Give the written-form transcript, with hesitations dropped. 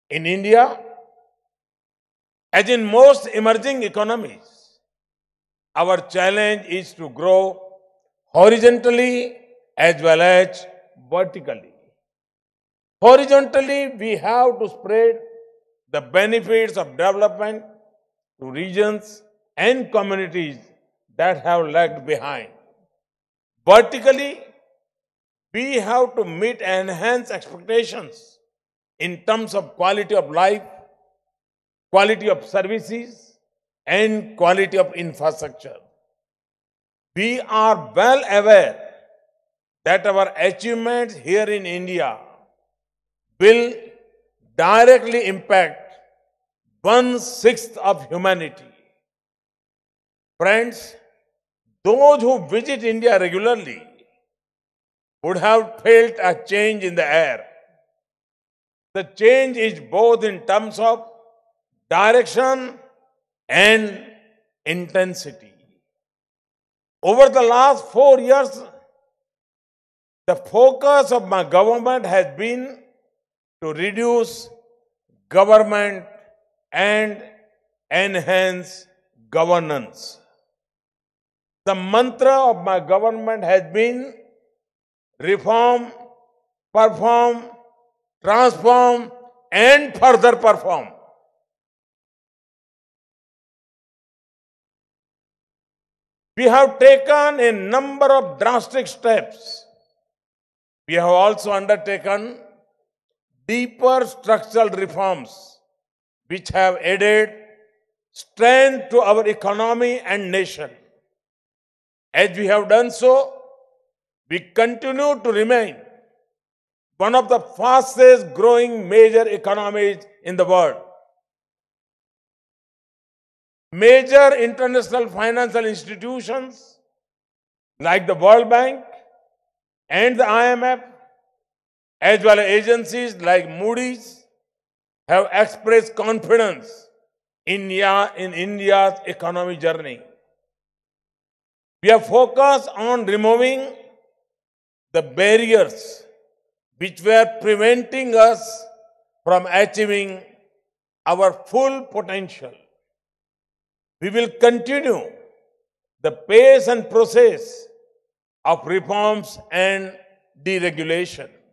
In India, as in most emerging economies, our challenge is to grow horizontally as well as vertically. Horizontally, we have to spread the benefits of development to regions and communities that have lagged behind. Vertically, we have to meet and enhance expectations in terms of quality of life, quality of services, and quality of infrastructure. We are well aware that our achievements here in India will directly impact one-sixth of humanity. Friends, those who visit India regularly would have felt a change in the air. The change is both in terms of direction and intensity. Over the last 4 years, the focus of my government has been to reduce government and enhance governance. The mantra of my government has been reform, perform, transform, and further perform. We have taken a number of drastic steps. We have also undertaken deeper structural reforms which have added strength to our economy and nation. As we have done so, we continue to remain one of the fastest growing major economies in the world. Major international financial institutions like the World Bank and the IMF, as well as agencies like Moody's, have expressed confidence in India's economic journey. We are focused on removing the barriers which were preventing us from achieving our full potential. We will continue the pace and process of reforms and deregulation.